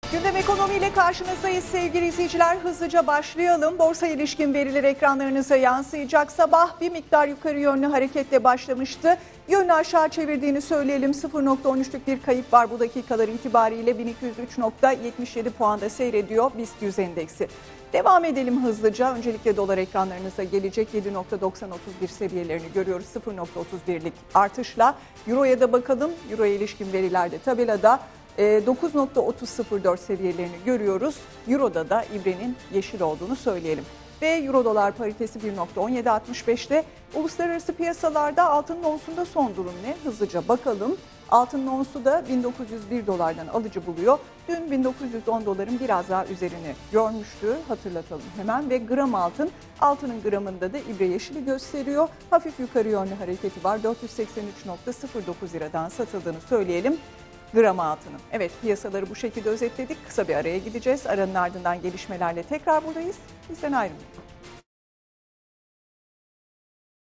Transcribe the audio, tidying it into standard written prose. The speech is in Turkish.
Gündem ekonomiyle karşınızdayız sevgili izleyiciler. Hızlıca başlayalım. Borsa ilişkin veriler ekranlarınıza yansıyacak. Sabah bir miktar yukarı yönlü hareketle başlamıştı. Yönünü aşağı çevirdiğini söyleyelim. 0.13'lük bir kayıp var bu dakikalar itibariyle 1203.77 puanda seyrediyor BIST 100 endeksi. Devam edelim hızlıca. Öncelikle dolar ekranlarınıza gelecek 7.9031 seviyelerini görüyoruz. 0.31'lik artışla. Euro'ya da bakalım. Euro'ya ilişkin verilerde tabelada 9.3004 seviyelerini görüyoruz. Euro'da da ibrenin yeşil olduğunu söyleyelim. Ve Euro dolar paritesi 1.1765'te. Uluslararası piyasalarda altının onsunda son durum ne? Hızlıca bakalım. Altının onsu da 1901 dolardan alıcı buluyor. Dün 1910 doların biraz daha üzerini görmüştü. Hatırlatalım hemen. Ve gram altının gramında da ibre yeşili gösteriyor. Hafif yukarı yönlü hareketi var. 483.09 liradan satıldığını söyleyelim. Gram altının. Evet, piyasaları bu şekilde özetledik. Kısa bir araya gideceğiz. Aranın ardından gelişmelerle tekrar buradayız. Bizden ayrılmayın.